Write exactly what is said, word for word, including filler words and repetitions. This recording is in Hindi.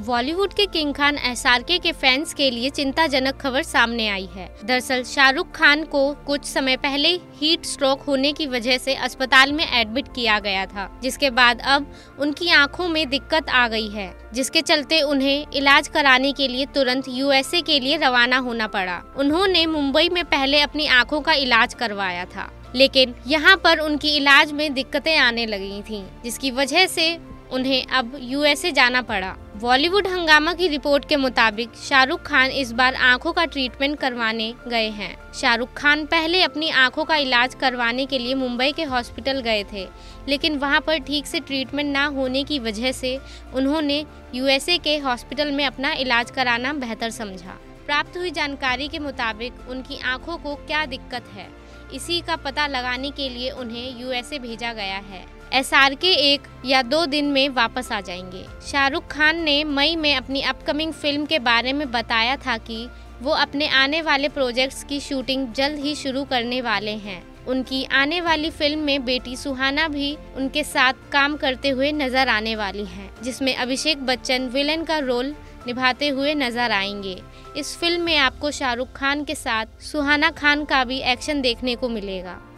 बॉलीवुड के किंग खान एसआरके के फैंस के लिए चिंताजनक खबर सामने आई है। दरअसल शाहरुख खान को कुछ समय पहले हीट स्ट्रोक होने की वजह से अस्पताल में एडमिट किया गया था, जिसके बाद अब उनकी आंखों में दिक्कत आ गई है, जिसके चलते उन्हें इलाज कराने के लिए तुरंत यूएसए के लिए रवाना होना पड़ा। उन्होंने मुंबई में पहले अपनी आंखों का इलाज करवाया था, लेकिन यहाँ पर उनकी इलाज में दिक्कतें आने लगी थीं, जिसकी वजह से उन्हें अब यूएसए जाना पड़ा। बॉलीवुड हंगामा की रिपोर्ट के मुताबिक शाहरुख खान इस बार आंखों का ट्रीटमेंट करवाने गए हैं। शाहरुख खान पहले अपनी आंखों का इलाज करवाने के लिए मुंबई के हॉस्पिटल गए थे, लेकिन वहां पर ठीक से ट्रीटमेंट ना होने की वजह से उन्होंने यूएसए के हॉस्पिटल में अपना इलाज कराना बेहतर समझा। प्राप्त हुई जानकारी के मुताबिक उनकी आंखों को क्या दिक्कत है, इसी का पता लगाने के लिए उन्हें यूएसए भेजा गया है। एसआरके एक या दो दिन में वापस आ जाएंगे। शाहरुख खान ने मई में अपनी अपकमिंग फिल्म के बारे में बताया था कि वो अपने आने वाले प्रोजेक्ट्स की शूटिंग जल्द ही शुरू करने वाले हैं। उनकी आने वाली फिल्म में बेटी सुहाना भी उनके साथ काम करते हुए नजर आने वाली हैं, जिसमें अभिषेक बच्चन विलेन का रोल निभाते हुए नजर आएंगे। इस फिल्म में आपको शाहरुख खान के साथ सुहाना खान का भी एक्शन देखने को मिलेगा।